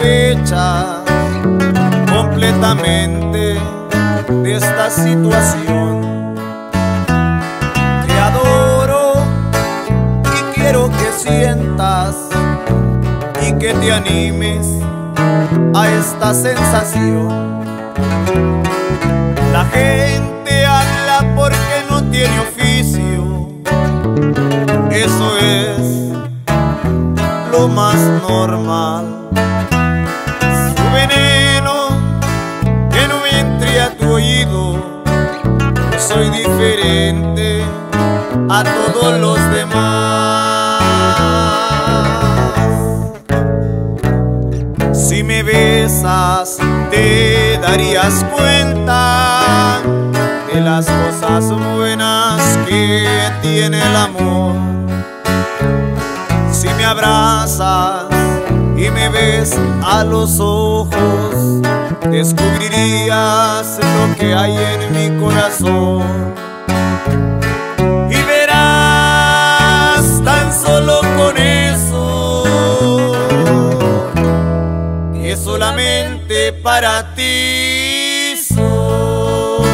aprovechas completamente de esta situación. Te adoro y quiero que sientas y que te animes a esta sensación. La gente habla porque no tiene oficio, eso es lo más normal. Su veneno que no entre a tu oído, soy diferente a todos los demás. Si me besas te darías cuenta de las cosas buenas que tiene el amor. Si me abrazas y me ves a los ojos, descubrirías lo que hay en mi corazón. Y verás tan solo con eso que solamente para ti soy.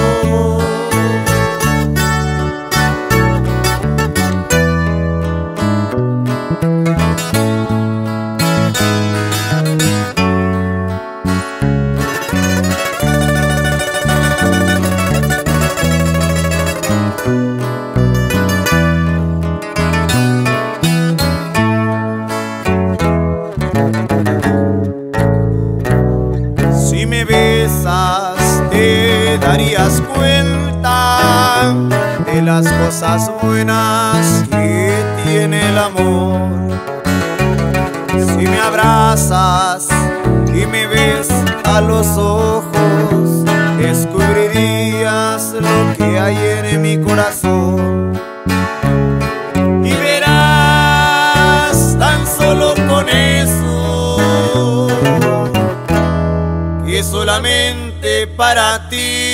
Si me besas te darías cuenta de las cosas buenas que tiene el amor. Si me abrazas y me ves a los ojos, descubrirías lo que hay en mi corazón. Y verás tan solo con eso que solamente para ti